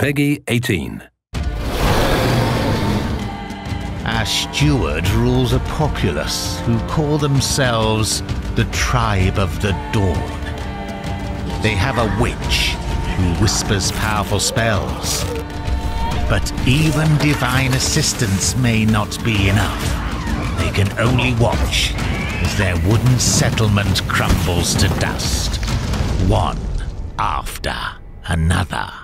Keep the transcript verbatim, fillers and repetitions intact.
Peggy eighteen. Our steward rules a populace who call themselves the Tribe of the Dawn. They have a witch who whispers powerful spells. But even divine assistance may not be enough. They can only watch as their wooden settlement crumbles to dust, one after another.